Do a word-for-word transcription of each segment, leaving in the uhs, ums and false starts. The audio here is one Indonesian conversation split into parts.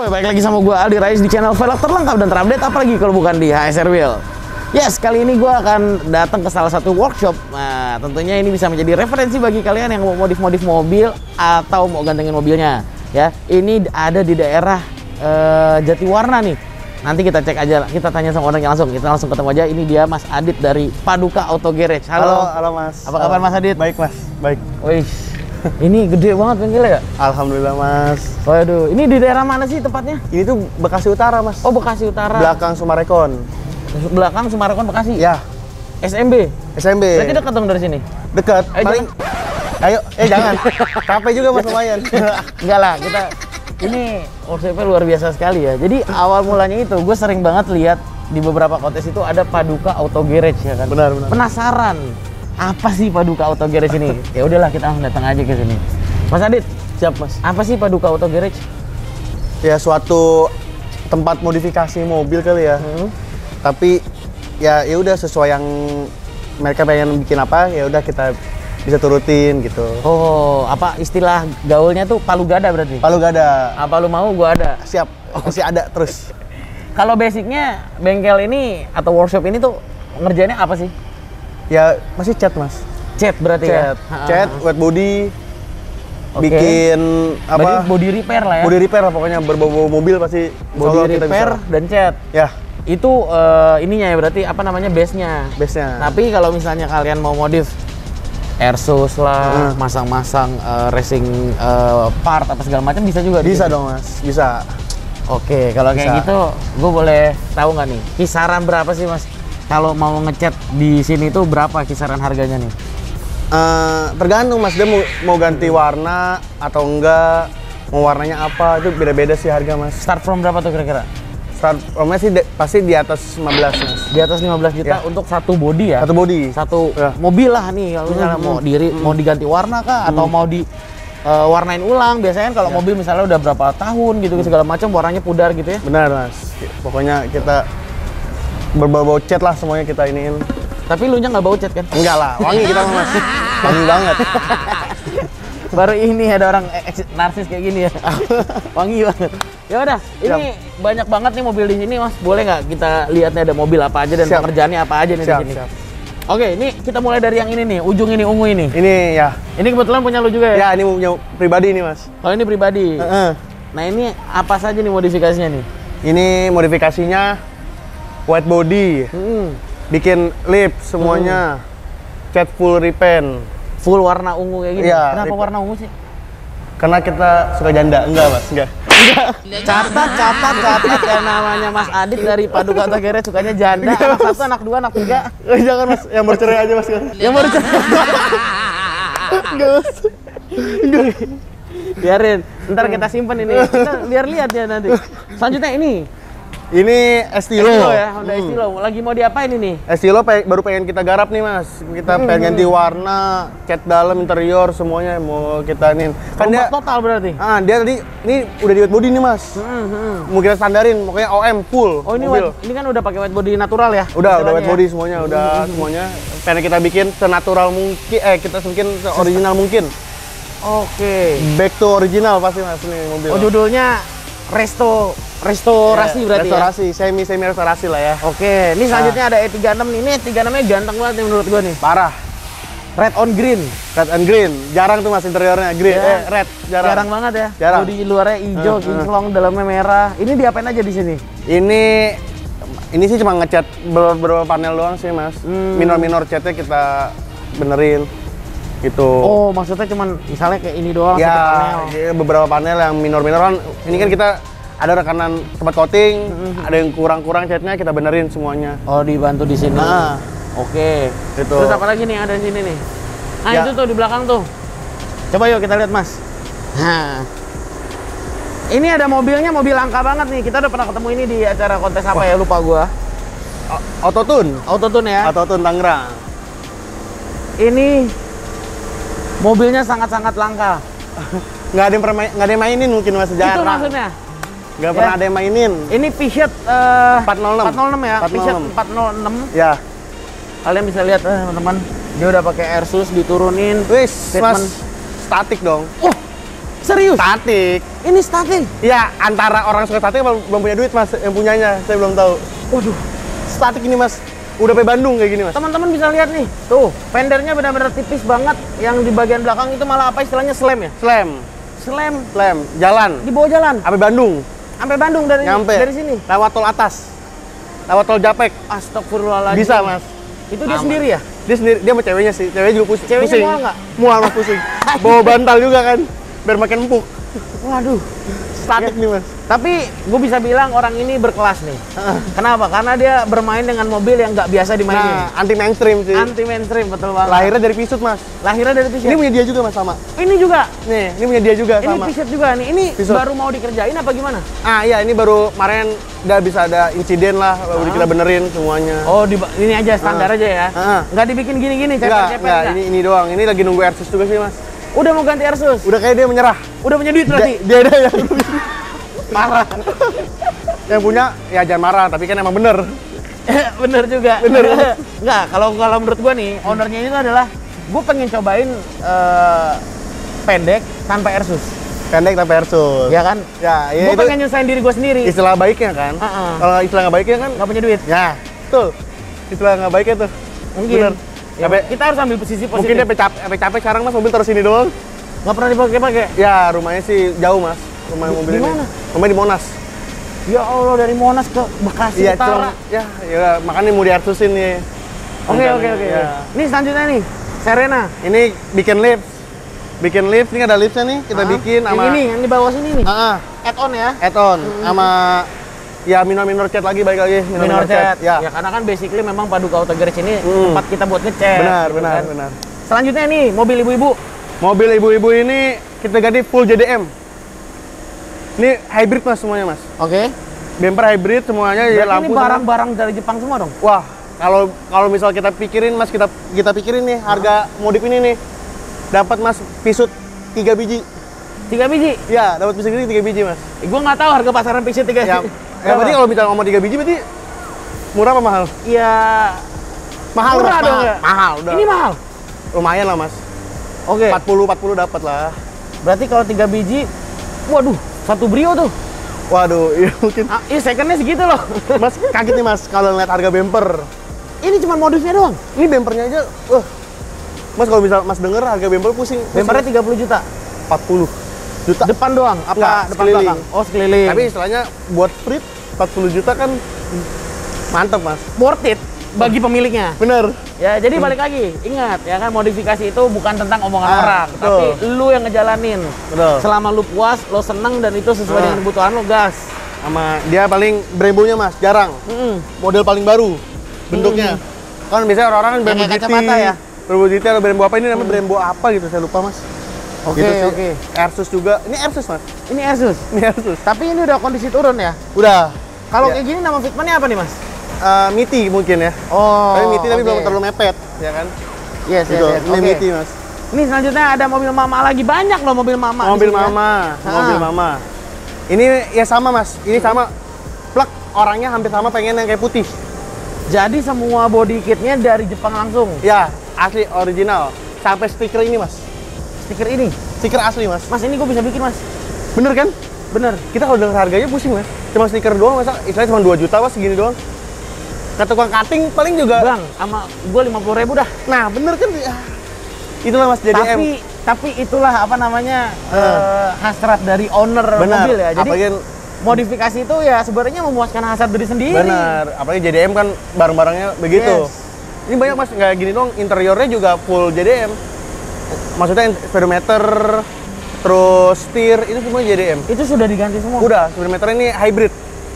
balik lagi sama gue Aldi Rais di channel velg terlengkap dan terupdate, apalagi kalau bukan di H S R Wheel. Yes, kali ini gue akan datang ke salah satu workshop. Nah, tentunya ini bisa menjadi referensi bagi kalian yang mau modif-modif mobil atau mau gantengin mobilnya. Ya, ini ada di daerah uh, Jatiwarna nih. Nanti kita cek aja, kita tanya sama orangnya langsung. Kita langsung ketemu aja. Ini dia Mas Adit dari Paduka Auto Garage. Halo, halo, halo Mas. Apa kabar Mas Adit? Baik Mas, baik. Wih, ini gede banget bengkelnya ya? Alhamdulillah Mas. Waduh, ini di daerah mana sih tepatnya? Ini tuh Bekasi Utara Mas. Oh, Bekasi Utara. Belakang Sumarekon. Belakang Sumarekon Bekasi? Ya. S M B? S M B. Berarti dekat dong dari sini? Dekat. Eh, Paling. Ayo, eh jangan. Capek juga Mas lumayan. Enggak lah, kita ini workshopnya luar biasa sekali ya. Jadi awal mulanya itu gue sering banget lihat di beberapa kontes itu ada Paduka Auto Garage ya kan. Benar, benar. Penasaran apa sih Paduka Auto Garage ini? Ya udahlah kita langsung datang aja ke sini. Mas Adit, Siap Mas. apa sih Paduka Auto Garage? Ya suatu tempat modifikasi mobil kali ya. Hmm. Tapi ya ya udah sesuai yang mereka pengen bikin apa, ya udah kita bisa turutin gitu. Oh, apa istilah gaulnya tuh palu gada berarti? Palu gak ada. Apa lu mau gua ada. Siap. Masih ada terus. Kalau basicnya bengkel ini atau workshop ini tuh ngerjainnya apa sih? Ya masih cat Mas. Cat berarti Cat, ya? cat, wet body, Oke. bikin Berarti apa? body repair lah ya? Body repair lah pokoknya, berbau mobil pasti. Body insya Allah kita repair bisa. dan cat. Ya, Itu eh, ininya ya berarti apa namanya base-nya. base-nya. Tapi kalau misalnya kalian mau modif airsus lah, Hmm. masang-masang eh, racing eh, part apa segala macam bisa juga. di Bisa sini? dong Mas, bisa. Oke, kalau kayak Bisa. gitu, gue boleh tahu nggak nih kisaran berapa sih Mas? Kalau mau ngecat di sini tuh berapa kisaran harganya nih? Eh, tergantung Mas, dia mau, mau ganti warna atau enggak, mau warnanya apa, itu beda-beda sih harga Mas. Start from berapa tuh kira-kira? Start from sih de- pasti di atas lima belas Mas. Di atas lima belas juta Ya. untuk satu body ya? Satu body. Satu Ya. mobil lah nih, kalau misalnya Hmm, mau hmm, diri mau diganti warna kah atau mau di eh, warnain ulang. Biasanya kan kalau Ya. mobil misalnya udah berapa tahun gitu segala macam warnanya pudar gitu ya. Benar Mas. Pokoknya kita berbau-bau cat lah semuanya kita iniin. Tapi lu nya nggak bau cat kan? Enggak lah, wangi kita mah Mas. Wangi banget. Baru ini ada orang ex- narsis kayak gini ya. Wangi banget. Ya udah, ini banyak banget nih mobil di sini Mas. Boleh nggak kita lihatnya ada mobil apa aja dan Siap. pekerjaannya apa aja nih Siap, di sini? siap. Oke, ini kita mulai dari yang ini nih, ujung ini ungu ini. Ini ya. Ini kebetulan punya lu juga ya? Ya, ini punya pribadi nih Mas. Kalau ini pribadi. Heeh. Nah, ini apa saja nih modifikasinya nih? Ini modifikasinya white body, Hmm. bikin lip semuanya, cat full repaint. Full warna ungu kayak gini. Iya, Kenapa rip- warna ungu sih? Karena kita suka janda, enggak Mas, enggak. Catat, catat, catat yang namanya Mas Adit dari Paduka Auto Garage sukanya janda. Anak satu, anak dua, anak tiga. Eh, jangan Mas, yang bercerai aja Mas. Yang baru cerai. Enggak Mas. Enggak. Biarin, ntar kita simpen ini. Kita biar lihat ya nanti. Selanjutnya ini. Ini Estilo. Estilo ya, Honda Estilo. Lagi mau diapain ini? Estilo pe- baru pengen kita garap nih Mas. Kita pengen ganti warna, cat dalam, interior semuanya mau kita nih. Kan Rompak dia total berarti. Ah, dia tadi ini udah di wet body nih Mas. Hmm, hmm. Mau kita standarin, pokoknya O M full. Oh ini mobil. white, ini kan udah pakai white body natural ya? Udah, udah wet istilahnya body ya? semuanya, udah semuanya. Pengen kita bikin senatural mungkin, eh kita bikin original mungkin. Oke. Back to original pasti Mas ini mobil. Oh judulnya resto restorasi Ya, berarti restorasi, semi semi restorasi lah ya. ya? Oke, ini selanjutnya ada E tiga enam nih. Ini E tiga enam-nya ganteng banget nih menurut gua nih. Parah. Red on green. Red and green, jarang tuh Mas interiornya green, Ya, eh red, jarang. Jarang banget ya. Jarang. Bodi luarnya hijau, Hmm, hmm. kinclong, dalamnya merah. Ini diapain aja di sini? Ini ini sih cuma ngecat beberapa panel doang sih Mas. Hmm. Minor-minor catnya kita benerin gitu. Oh, maksudnya cuman misalnya kayak ini doang satu ya, panel. ya, beberapa panel yang minor-minor kan. Ini kan kita ada rekanan tempat coating, Hmm. ada yang kurang-kurang catnya kita benerin semuanya. Oh, dibantu di sini. Nah. Oke. Gitu. Terus apa lagi nih yang ada di sini nih? Nah, Ya. itu tuh di belakang tuh. Coba yuk kita lihat, Mas. Nah. Ini ada mobilnya, mobil langka banget nih. Kita udah pernah ketemu ini di acara kontes apa ya, lupa gua. O- Autotune, Autotune ya. Autotune Tangerang. Ini mobilnya sangat-sangat langka. Nggak ada yang pernah main- nggak ada yang mainin mungkin Mas, Itu jarang. maksudnya. Nggak Ya. pernah ada yang mainin. Ini Peugeot eh, empat nol enam. empat nol enam ya. empat nol Peugeot enam. empat nol enam. Ya. Kalian bisa lihat eh, teman-teman. Dia udah pakai airsus diturunin. Wis, Statement. Mas, statik dong. Uh, Serius? Statik. Ini statik? Iya, antara orang suka statik apa belum punya duit mas, yang punyanya, saya belum tahu. Waduh. Statik ini mas, udah sampai Bandung kayak gini mas. Teman-teman bisa lihat nih, tuh fendernya benar-benar tipis banget. Yang di bagian belakang itu malah apa istilahnya slam ya? Slam. Slam. Slam, jalan. Di bawah jalan. Sampai Bandung. Sampai Bandung dari Nyampe. dari sini. Lewat tol atas. Lewat tol Japek. Astagfirullahaladzim. Bisa mas. Itu dia Aman. sendiri ya? Dia sendiri, dia sama ceweknya sih. Ceweknya juga pus Ceweknya pusing. mual nggak? Mual mas pusing. Bawa bantal juga kan, biar makin empuk. Waduh. Statik Ya. nih mas. Tapi gue bisa bilang orang ini berkelas nih. Kenapa? Karena dia bermain dengan mobil yang nggak biasa dimainin. Nah, anti mainstream sih. Anti mainstream, betul banget. Lahirnya dari Pisut mas. Lahirnya dari Pisut. Ini punya dia juga mas sama. Ini juga. Nih, ini punya dia juga Ini sama. Pisut juga nih. Ini Pisut. baru mau dikerjain apa gimana? Ah iya, ini baru kemarin udah bisa ada insiden lah, baru kita benerin semuanya. Oh, di, ini aja standar Ah. aja ya. Ah. Nggak dibikin gini-gini, Enggak, cepet-cepet enggak, nggak? ini ini doang. Ini lagi nunggu Airsus juga sih mas. Udah mau ganti Airsus? Udah kayak dia menyerah. Udah punya duit berarti? Dia, dia ada yang Parah. yang punya ya jangan marah, tapi kan emang bener. Bener juga. Bener. Nggak, kalau kalau menurut gua nih, ownernya ini tuh adalah gua pengen cobain eh, pendek tanpa Airsus. Pendek tanpa Airsus. Ya kan? Ya, ya Gua itu pengen nyusahin diri gua sendiri. istilah baiknya kan. Uh-uh. Kalau istilah nggak baiknya kan, Nggak punya duit. ya, betul. Istilah nggak baiknya tuh. Mungkin. Bener. Ya, Tapi- kita harus ambil posisi positif. Mungkin dia capek, capek sekarang mas mobil taruh sini doang. nggak pernah dipakai-pakai. Ya, rumahnya sih jauh mas. Rumah Di- mobil di ini. mana? Rumahnya di Monas. Ya Allah, dari Monas ke Bekasi Iya, Utara. cuma ya, ya makanya mau diarsusin nih. Oke, oke, oke. Ya. Ini selanjutnya nih, Serena. Ini bikin lift. Bikin lift, ini ada liftnya nih, kita Ah, bikin yang sama ini, yang di bawah sini nih. Ah, ah, Add-on ya. add-on sama ya minor minor cat lagi balik lagi Minor cat. Ya. Ya, karena kan basically memang Paduka Auto Garage ini Hmm. tempat kita buat ngecek. Benar, gitu benar, kan. benar. Selanjutnya nih, mobil ibu-ibu. Mobil ibu-ibu ini kita ganti full J D M. Ini hybrid mas semuanya mas. Oke. Bumper hybrid semuanya ya Berarti ini lampu. sama- barang-barang dari Jepang semua dong? Wah, kalau kalau misal kita pikirin mas, kita kita pikirin nih harga modif ini nih. Dapat mas Pisut tiga biji. Tiga biji? Ya, dapat Pisut ini tiga biji mas. Eh, gua nggak tahu harga pasaran Pisut tiga Ya, biji. ya berarti kalau misalnya ngomong tiga biji berarti murah apa mahal? Ya, Mahal murah mas, dong mahal. ya? Mahal udah. Ini mahal? Lumayan lah mas. Oke. empat puluh empat puluh dapat lah. Berarti kalau tiga biji, waduh, satu Brio tuh. Waduh, iya mungkin. Ah, iya, secondnya segitu loh. Mas kaget nih mas kalau ngeliat harga bumper. Ini cuma modusnya doang. Ini bumpernya aja, wah. Mas kalau misal mas denger harga bumper pusing. Bumpernya tiga puluh juta. empat puluh juta. Depan doang? Apa Enggak, depan sekeliling. belakang? Oh, sekeliling. Tapi istilahnya buat free empat puluh juta kan mantep mas. worth it bagi pemiliknya. Bener. Ya, jadi balik lagi, ingat ya kan, modifikasi itu bukan tentang omongan Ah, orang, betul. tapi lu yang ngejalanin. Betul. Selama lu puas, lo seneng dan itu sesuai Ah. dengan kebutuhan lo, gas. Sama dia paling Brembo-nya mas, jarang. Mm-mm. Model paling baru bentuknya. Kan biasanya orang-orang kan Brembo Yang G T. kayak kacamata ya? Brembo G T atau Brembo apa ini namanya Brembo apa gitu saya lupa mas. Oke, Gitu sih. oke. Airsus juga. Ini Airsus mas. Ini Airsus. Ini Airsus. Tapi ini udah kondisi turun ya. Udah. Kalau Ya. kayak gini nama fitmentnya apa nih, Mas? Eh, Miti mungkin ya. Oh. Tapi Miti tapi oke. belum terlalu mepet, ya kan? Yes, yes, Gitu. yes. Ini Oke. Miti mas. Ini selanjutnya ada mobil mama lagi, banyak loh mobil mama. di Mobil sini ya. mama, Ah. mobil mama. Ini ya sama mas. Ini sama. Plak orangnya hampir sama, pengen yang kayak putih. Jadi semua body kitnya dari Jepang langsung. Ya, asli original. Sampai stiker ini mas. Stiker ini. Stiker asli mas. Mas, ini gue bisa bikin, Mas. Bener kan? Bener. Kita kalau dengar harganya pusing mas. Cuma stiker doang, masa istilahnya cuma dua juta mas, segini doang. Kata tukang cutting paling juga. Bang, sama gue lima puluh ribu dah. Nah bener kan? Ya. Itulah mas J D M. Tapi tapi itulah apa namanya eh, hasrat dari owner Benar. mobil ya. Jadi Apalagi modifikasi itu ya sebenarnya memuaskan hasrat diri sendiri. benar. Apalagi J D M kan barang-barangnya begitu. Yes. Ini banyak mas, nggak gini dong. Interiornya juga full J D M. Maksudnya speedometer, terus setir, itu semua J D M. Itu sudah diganti semua. Udah, speedometer ini hybrid.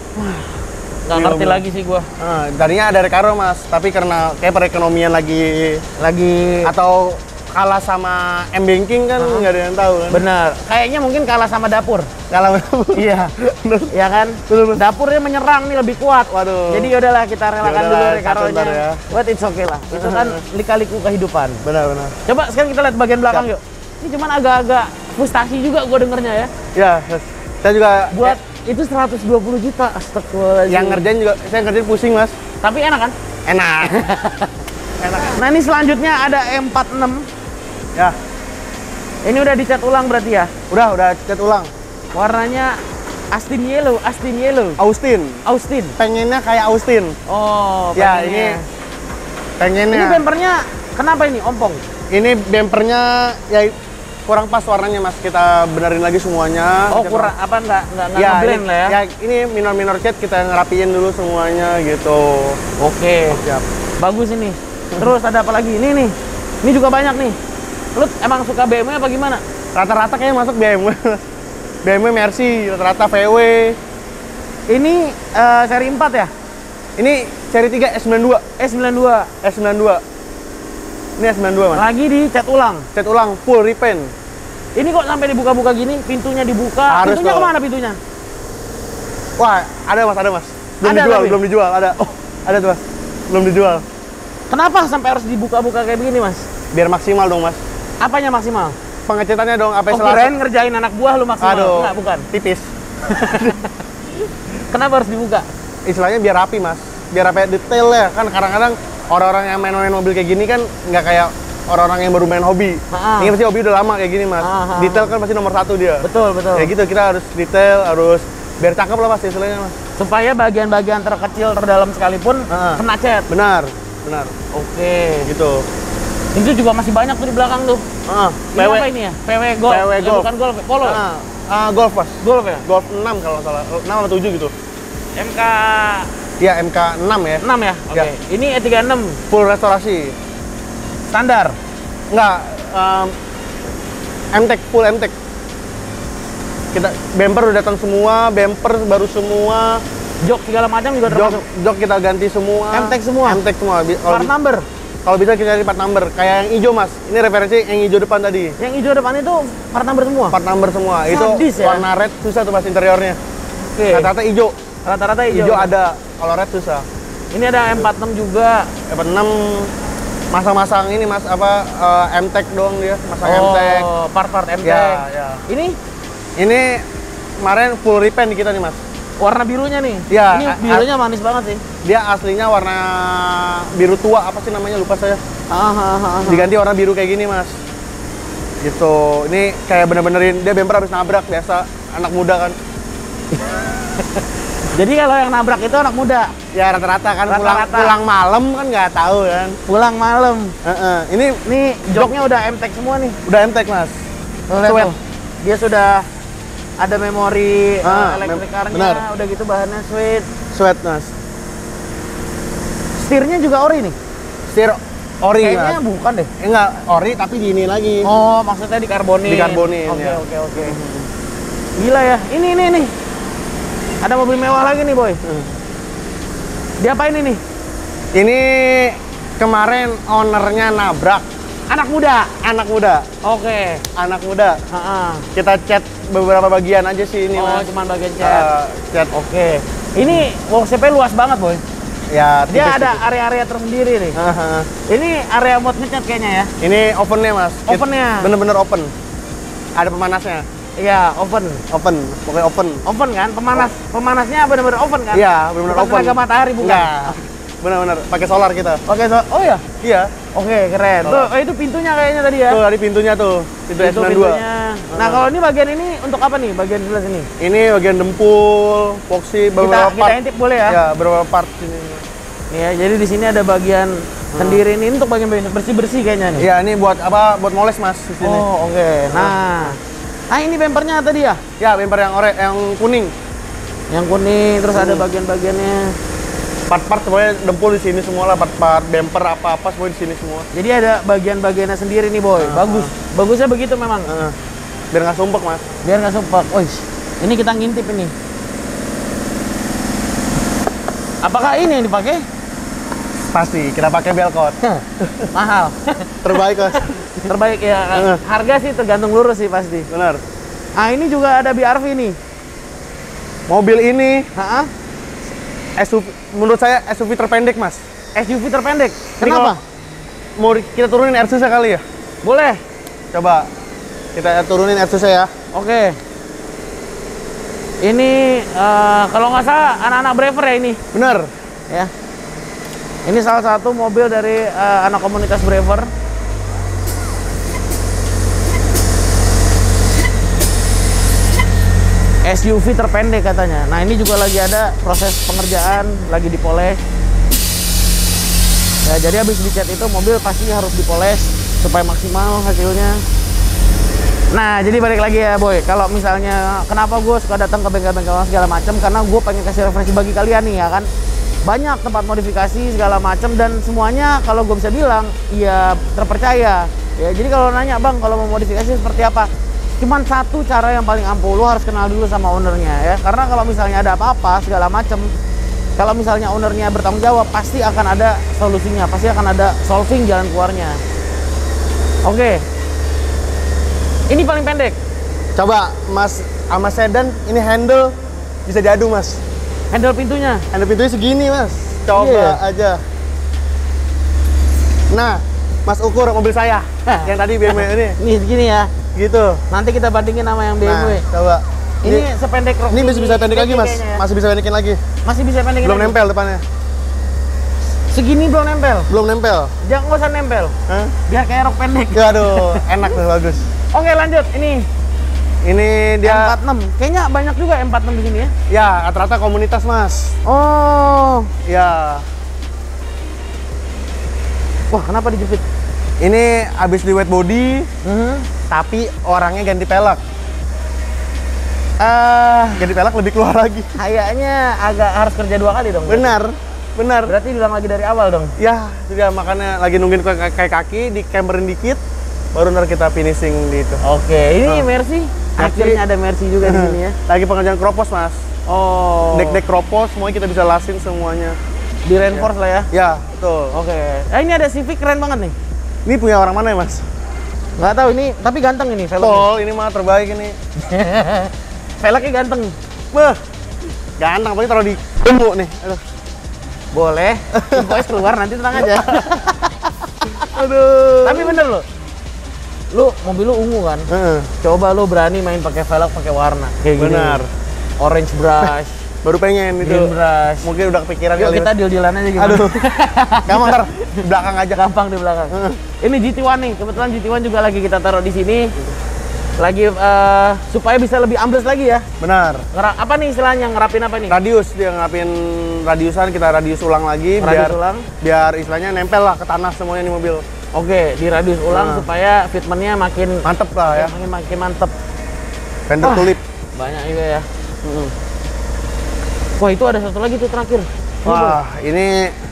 Nggak Iya, ngerti bener. lagi sih gua. Nah, tadinya ada Recaro mas, tapi karena kayak perekonomian lagi Lagi atau kalah sama M-Banking kan nggak ada yang tahu kan. bener. Kayaknya mungkin kalah sama dapur. Kalah Iya. Bener. Iya kan? Bener, bener. Dapurnya menyerang nih lebih kuat. Waduh. Jadi yaudahlah kita relakan Yaudahlah, dulu satu Recaro-nya. ntar ya. But it's okay lah. Itu kan lika-liku kehidupan. Benar benar. Coba sekarang kita lihat bagian belakang Siap. yuk. Ini cuman agak-agak frustasi juga gua dengernya ya. Ya, saya juga Buat itu seratus dua puluh juta. Astagfirullahaladzim. yang ngerjain juga, saya ngerjain pusing mas. Tapi enak kan? Enak. Enak. Nah ini selanjutnya ada E empat enam. Ya. Ini udah dicat ulang berarti ya? Udah, udah cat ulang. Warnanya Austin Yellow, Austin Yellow. Austin. Austin. Pengennya kayak Austin. Oh, Ya, pengennya. ini pengennya. Ini bempernya kenapa ini ompong? Ini bempernya ya kurang pas warnanya Mas. Kita benerin lagi semuanya. Oh, Kita- kurang apa enggak enggak enggak Ya, ngeblend ini, lah ya. ya ini minor-minor cat kita ngerapiin dulu semuanya gitu. Oke. Siap. Bagus ini. Terus ada apa lagi? Ini nih. Ini juga banyak nih. Lu emang suka B M W apa gimana? Rata-rata kayaknya masuk B M W. B M W Mercy, rata-rata V W. Ini eh, seri empat ya? Ini seri tiga S sembilan dua. S sembilan dua. S sembilan dua. Ini S sembilan dua, Mas. Lagi dicat ulang. Cat ulang full repaint. Ini kok sampai dibuka-buka gini? Pintunya dibuka. Harus pintunya dong. kemana pintunya? Wah, ada Mas, ada Mas. Belum Ada, dijual, tapi? belum dijual, ada. Oh, ada tuh, Mas. Belum dijual. Kenapa sampai harus dibuka-buka kayak begini, Mas? Biar maksimal dong, Mas. Apanya maksimal? Pengecatannya dong, apa Oh, kirain ngerjain anak buah lu maksimal. Aduh, Enggak, bukan. tipis. Kenapa harus dibuka? Istilahnya biar rapi, Mas. Biar rapi detail ya. Kan kadang-kadang orang-orang yang main-main mobil kayak gini kan nggak kayak orang-orang yang baru main hobi. Ha-ha. Ini pasti hobi udah lama kayak gini, Mas. Ha-ha. Detail kan pasti nomor satu dia. Betul, betul. Kayak gitu, kita harus detail, harus biar cakep lah, Mas, istilahnya, Mas. Supaya bagian-bagian terkecil terdalam sekalipun Ha. kena cat. Benar, benar. Oke. Gitu. Itu juga masih banyak tuh di belakang tuh. Ah, Ini apa ini ya? P W Golf. P W Eh, Golf. bukan Golf, ya? Polo. ya? Ah, ah, Golf, Mas. Golf ya? Golf enam kalau nggak salah. enam atau tujuh gitu. M K Iya, M K enam ya. enam ya? Oke. Ya. Ini E tiga enam Full restorasi. standar. Enggak, um, M-Tech, full M-Tech. Kita bumper udah datang semua, bumper baru semua, Jok segala macam juga jok, termasuk. jok kita ganti semua. M-Tech semua? M-Tech semua. Bi- Kalau Part bi- number. kalau bisa kita cari part number. Kayak yang hijau, Mas. Ini referensi yang hijau depan tadi. Yang hijau depan itu part number semua. Part number semua. Itu Sadis ya? warna red susah tuh, Mas, interiornya. Oke. Rata-rata hijau. Rata-rata hijau. Hijau ada, kalau red susah. Ini ada M empat enam juga. M empat enam masang-masang ini, Mas, apa eh, M-Tech doang dia, masang M-Tech. Oh, part-part M-Tech. Ya, ya. Ini Ini kemarin full repaint di kita nih, Mas. warna birunya nih. Ya, Ini a- birunya manis banget sih. Dia aslinya warna biru tua, apa sih namanya, lupa saya. Ah, ah, ah, ah. Diganti warna biru kayak gini, Mas. Gitu. Ini kayak bener-benerin dia bumper habis nabrak biasa, anak muda kan. Jadi kalau yang nabrak itu anak muda. Ya rata-rata kan pulang Rata-rata. pulang malam kan nggak tahu kan. Pulang malam. Heeh. Ini Nih joknya udah M-Tech semua nih. udah M-Tech, Mas. Tuh, lihat Sweat. tuh. Dia sudah ada memori Ah, eh, elektrik mem- car-nya, benar. udah gitu bahannya sweet. Sweat, Mas. Setirnya juga ori nih. Setir ori, Kayaknya Mas. bukan deh. Eh, enggak, ori tapi di ini lagi. Oh, maksudnya dikarbonin. Dikarbonin, Oke, ya. oke, oke. Gila ya. Ini, ini, nih. Ada mobil mewah lagi nih, Boy. Hmm. Diapain ini? Ini kemarin ownernya nabrak Anak muda. anak muda. Oke. Anak muda. Heeh. Kita cat beberapa bagian aja sih ini, Oh, Mas. cuman bagian cat. Eh, cat. Oke. Ini workshop-nya luas banget, Boy. Ya, Dia tipis ada gitu. area-area tersendiri nih. Heeh. Ini area mod ngecat kayaknya ya. Ini ovennya, Mas. Kit- Ovennya. Bener-bener open. Ada pemanasnya. Iya, oven. Open, pokoknya open. Oven kan? Pemanas. Pemanasnya benar-benar oven kan? Iya, bener-bener Bukan open. tenaga matahari bukan? Enggak. Bener-bener pakai solar kita. Oke, so, oh ya. Iya. Oke, keren. Tuh, oh, itu pintunya kayaknya tadi ya. Tuh dari pintunya tuh. Pintu S Itu sembilan dua. pintunya. Nah, kalau ini bagian ini untuk apa nih? Bagian sebelah sini. Ini bagian dempul, boxy, Kita beberapa kita part. intip boleh ya? Ya, beberapa part sini. Nih ya, jadi di sini ada bagian sendiri ini untuk bagian bersih-bersih kayaknya nih. Iya, ini buat apa? Buat moles, Mas, di sini. Oh, oke. Nah. Nah, ini bempernya tadi ya? Ya, bumper yang ore, yang kuning. Yang kuning, terus ada Hmm. bagian-bagiannya. Part-part semuanya dempul di sini semua lah, part-part bumper apa-apa semua di sini semua. Jadi ada bagian-bagiannya sendiri nih, Boy. Bagus. Bagusnya begitu memang. Heeh. Biar nggak sumpek, Mas. Biar nggak sumpah. Wih, ini kita ngintip ini. Apakah ini yang dipakai? Pasti kita pakai belkot. Mahal. Terbaik, Mas. Terbaik ya. Heeh. Harga sih tergantung lurus sih pasti. Benar. Ah, ini juga ada B R V nih. Mobil ini Hah? S U V, menurut saya S U V terpendek, Mas. S U V terpendek. Ini Kenapa? kalau Mau di- kita turunin Airsusnya kali ya? Boleh. Coba kita turunin Airsusnya ya. Oke. Ini eh, kalau nggak salah anak-anak Braver ya ini. Bener. Ya. Ini salah satu mobil dari eh, anak komunitas Braver. S U V terpendek katanya. Nah ini juga lagi ada proses pengerjaan, lagi dipoles. Ya, jadi habis dicat itu mobil pasti harus dipoles supaya maksimal hasilnya. Nah jadi balik lagi ya boy, kalau misalnya kenapa gue suka datang ke bengkel-bengkel segala macam, karena gue pengen kasih referensi bagi kalian nih ya kan. Banyak tempat modifikasi segala macam dan semuanya kalau gue bisa bilang ya terpercaya. Ya jadi kalau nanya bang kalau mau modifikasi seperti apa, cuman satu cara yang paling ampuh, lu harus kenal dulu sama ownernya ya. Karena kalau misalnya ada apa-apa segala macam, kalau misalnya ownernya bertanggung jawab, pasti akan ada solusinya, pasti akan ada solving jalan keluarnya. Oke, ini paling pendek. Coba mas sama sedan ini handle bisa diadu mas. Handle pintunya, handle pintunya segini mas. Coba iya. aja. Nah, mas ukur mobil saya yang tadi B M W ini. Nih segini ya. Gitu. Nanti kita bandingin sama yang B M W. Nah, coba. Ini, ini sependek rok. Ini bisa bisa pendek lagi mas. Ya. Masih bisa pendekin lagi. Masih bisa pendekin. Belum lagi. nempel depannya. Segini belum nempel. Belum nempel. Jangan nggak usah nempel. Hah? Biar kayak rok pendek. Ya aduh, enak tuh bagus. Oke lanjut. Ini. Ini dia M empat enam. Kayaknya banyak juga M empat enam di sini ya. Ya, rata-rata komunitas mas. Oh. Ya. Wah kenapa dijepit? Ini habis di wet body, Mm-hmm. tapi orangnya ganti pelek. Uh, Ganti pelek lebih keluar lagi. kayaknya agak harus kerja dua kali dong. Benar, benar. Berarti diulang lagi dari awal dong. Ya, itu dia makanya lagi nungguin kayak kaki, di camberin dikit, baru ntar kita finishing di itu. Oke, ini Oh. Mercy. Akhirnya ada Mercy juga di sini ya. Lagi pengerjaan kropos mas. Oh. Dek-dek kropos, semuanya kita bisa lasin semuanya. Di reinforce lah ya. Ya, betul. Oke. Eh ini ada Civic keren banget nih. Ini punya orang mana ya mas? Nggak tahu ini, tapi ganteng ini velgnya. Tol, ini mah terbaik ini. Velgnya ganteng. Beh, ganteng, apalagi taruh di umbu nih. Aduh. Boleh. Invoice keluar nanti tenang aja. Aduh. Tapi bener loh. Lu mobil lu ungu kan? Heeh. Coba lu berani main pakai velg pakai warna kayak gini. Benar. Orange brush, Baru pengen itu. green brush. Mungkin udah kepikiran Yuk kali. kita deal-dealan aja gimana? Aduh. Gampang ntar di belakang aja. Gampang di belakang. Ini G T satu nih, kebetulan G T satu juga lagi kita taruh di sini. Lagi eh, supaya bisa lebih ambles lagi ya. Benar. Ngera- apa nih istilahnya, ngerapin apa nih? Radius, dia ngerapin radiusan, kita radius ulang lagi Radius biar ulang. biar istilahnya nempel lah ke tanah semuanya nih mobil. Oke, di radius ulang Nah. supaya fitmentnya makin Mantep lah ya. makin makin mantep. Fender Wah. tulip. Banyak juga ya. Mm-mm. Wah itu ada satu lagi tuh terakhir. Ini, Wah, ini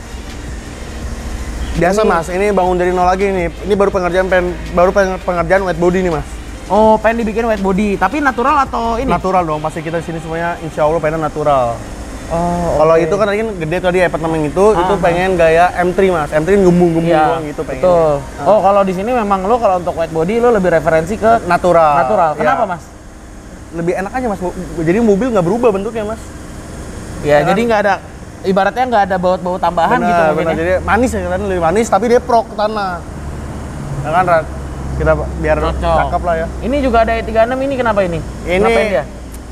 biasa Ini- mas. Ini bangun dari nol lagi nih. Ini baru pengerjaan pen, baru peng- pengerjaan wet body nih mas. Bro. Oh, pengen dibikin wet body, tapi natural atau ini? Natural dong. Pasti kita di sini semuanya insya Allah pengen natural. Oh, Kalau oke. itu kan tadi kan gede tadi i empat enam yang itu, itu Ah, pengen gaya M tiga mas. M tiga kan gembung-gembung Iya, doang gitu pengen. betul. Oh, kalau di sini memang lo kalau untuk wet body lo lebih referensi ke Natural. natural. Ya. Kenapa, Mas? Lebih enak aja mas. Jadi mobil nggak berubah bentuknya mas. Ya, Ya jadi kan? nggak ada ibaratnya nggak ada baut-baut tambahan Benar, gitu mungkin benar. ya. Jadi manis ya kan lebih manis tapi dia pro ke tanah. Ya kan Rat? Kita biar Cocok. cakep lah ya. Ini juga ada E tiga enam, ini kenapa ini? Ini- Ngapain dia?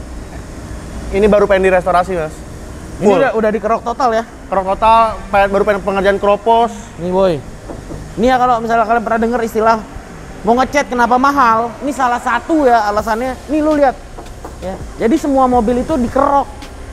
Ini baru pengen direstorasi mas. Ini Full. udah udah dikerok total ya. Kerok total, pe- baru pengen pengerjaan kropos. Nih boy. Ini ya kalau misalnya kalian pernah dengar istilah mau ngecat kenapa mahal, ini salah satu ya alasannya. Nih lu lihat. Ya. Jadi semua mobil itu dikerok.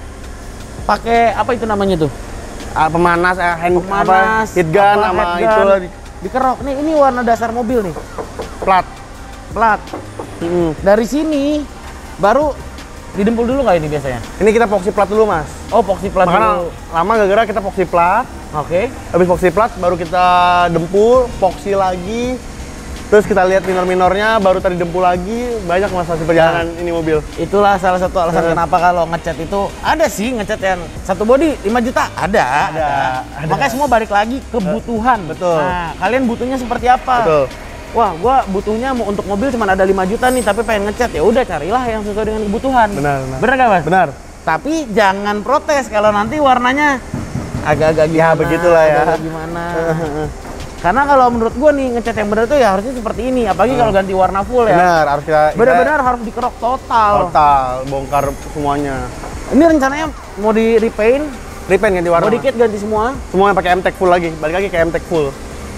Pakai apa itu namanya tuh? Ah, pemanas, eh, hand, Pemanas, apa, heat gun apa, sama head itu gun. lah, di- Dikerok. Nih ini warna dasar mobil nih. plat. Plat. Mm. Dari sini baru didempul dulu nggak ini biasanya? Ini kita epoxy plat dulu mas. Oh, epoxy plat Makanya dulu. lama gara-gara kita epoxy plat. Oke. Habis epoxy plat baru kita dempul, epoxy lagi. Terus kita lihat minor-minornya, baru tadi dempul lagi. Banyak mas hasil perjalanan ini mobil. Itulah salah satu alasan Eh. kenapa kalau ngecat itu ada sih ngecat yang satu body lima juta. Ada, Ada, ada. Makanya semua balik lagi kebutuhan. Betul. Nah, kalian butuhnya seperti apa? Betul. Wah, gua butuhnya mau untuk mobil cuma ada lima juta nih, tapi pengen ngecat. Ya udah carilah yang sesuai dengan kebutuhan. Benar, benar. Bener gak, Mas? Benar. Tapi jangan protes kalau nanti warnanya agak-agak Ya, gimana. begitulah ya. agak-agak gimana. Karena kalau menurut gua nih ngecat yang bener tuh ya harusnya seperti ini, apalagi kalau ganti warna full ya. Benar, harus kita kita Benar-benar harus dikerok total. total bongkar semuanya. Ini rencananya mau di repaint, Repaint ganti warna. mau dikit ganti semua. Semua pakai M-Tech full lagi. Balik lagi ke M-Tech full.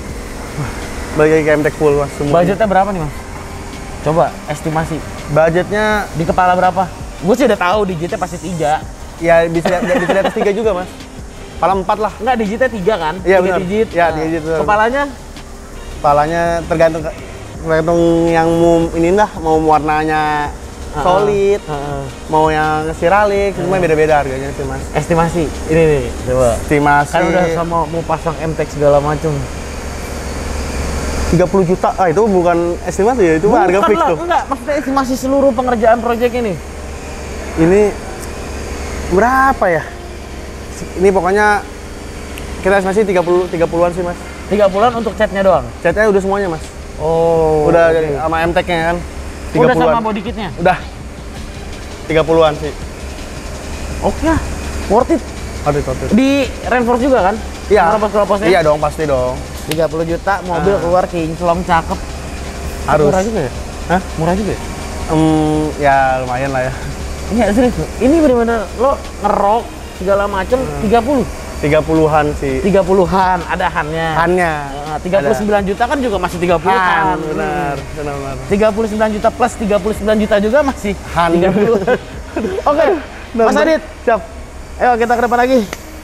Balik lagi ke M-Tech full mas. Semua. Budgetnya berapa nih mas? Coba estimasi. Budgetnya Di kepala berapa? Gue sih udah tahu digitnya pasti tiga. Ya bisa bisa di atas tiga juga mas. Kepala empat lah. Enggak, digitnya tiga kan? Iya tiga benar. digit. Iya Nah, digit. Benar. Kepalanya? Kepalanya tergantung tergantung yang mau ini lah, mau warnanya Uh-uh. solid, Uh-uh. mau yang siralik, semua beda-beda harganya sih mas. Estimasi ini nih, coba. Estimasi Kan udah sama mau pasang M T X segala macam. tiga puluh juta. Ah itu bukan estimasi ya, itu mah harga fix tuh. Enggak, maksudnya estimasi seluruh pengerjaan proyek ini. Ini berapa ya? Ini pokoknya kita estimasi tiga puluh tiga puluhan sih mas. tiga puluhan untuk catnya doang. Catnya udah semuanya mas. Oh. Udah okay. sama M T X-nya kan. Udah sama body kitnya. Udah. tiga puluhan sih. Oke lah. Worth it. Worth it, worth it. Di reinforce juga kan? Iya. Keropos-keroposnya? Iya dong, pasti dong. tiga puluh juta mobil Ah. keluar kinclong cakep. Harus. Murah juga ya? Hah? Murah juga ya? Hmm, ya lumayan lah ya. Iya serius loh. Ini bener-bener lo ngerok segala macem Hmm. tiga puluh. tiga puluhan sih. tiga puluhan ada hannya. Hannya. Nah, tiga puluh sembilan juta kan juga masih tiga puluh Han, han. benar, benar, benar. tiga puluh sembilan juta plus tiga puluh sembilan juta juga masih Han. tiga puluh. Oke, Mas Adit. Siap. Ayo kita ke depan lagi.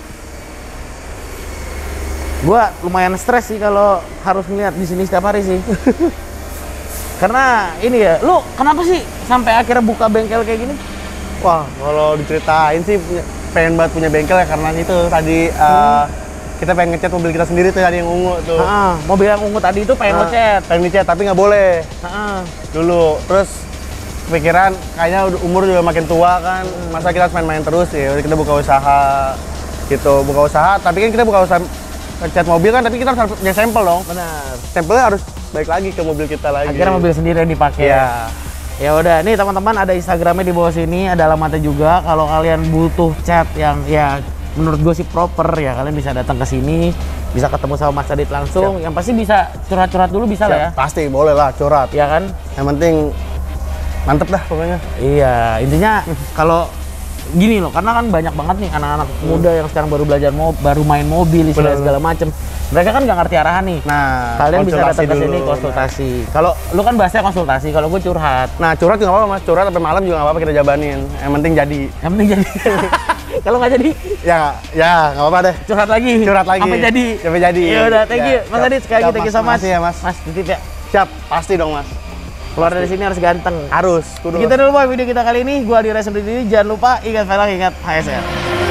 Gua lumayan stres sih kalau harus ngeliat di sini setiap hari sih. Karena ini ya, lu kenapa sih sampai akhirnya buka bengkel kayak gini? Wah, kalau diceritain sih punya, pengen banget punya bengkel ya karena itu tadi uh, kita pengen ngecat mobil kita sendiri tuh tadi yang ungu tuh. Ah, mobil yang ungu tadi itu pengen Nah, ngecat. pengen ngecat tapi nggak boleh Ah, dulu. Terus pikiran kayaknya udah- umur juga makin tua kan, masa kita harus main-main terus ya. Udah kita buka usaha gitu, buka usaha. Tapi kan kita buka usaha ngecat mobil kan, tapi kita harus punya sampel dong. benar. Sampelnya harus balik lagi ke mobil kita lagi. Akhirnya mobil sendiri yang dipakai. Iya. Ya udah, nih teman-teman ada Instagramnya di bawah sini, ada alamatnya juga. Kalau kalian butuh cat yang ya menurut gue sih proper ya, kalian bisa datang ke sini, bisa ketemu sama Mas Adit langsung. Yang pasti bisa curhat-curhat dulu bisa lah ya. Pasti boleh lah curhat. Iya kan? Yang penting mantep dah pokoknya. Iya, intinya kalau gini loh, karena kan banyak banget nih anak-anak muda yang sekarang baru belajar mo baru main mobil istilah Bener. segala macem. Mereka kan nggak ngerti arahan nih. Nah, Kalian bisa konsultasi datang ke sini dulu. konsultasi. Kalau lu kan bahasnya konsultasi, kalau gue curhat. Nah, curhat juga nggak apa-apa mas, curhat sampai malam juga nggak apa-apa kita jabanin. Yang penting jadi. Yang penting jadi. Kalau nggak jadi, Ya, ya nggak apa-apa deh. curhat lagi. Curhat lagi. Sampai jadi. Sampai jadi. Ya udah, thank Ya, you. Mas siap. Adit sekali lagi Siap, thank you Mas. so much. Makasih ya, Mas. Mas, titip ya. Siap, pasti dong mas. Keluar dari sini harus ganteng. Harus. Kudu. Kita dulu Boy video kita kali ini. Gua Adi Ray undur diri. Jangan lupa ingat velg, ingat H S R.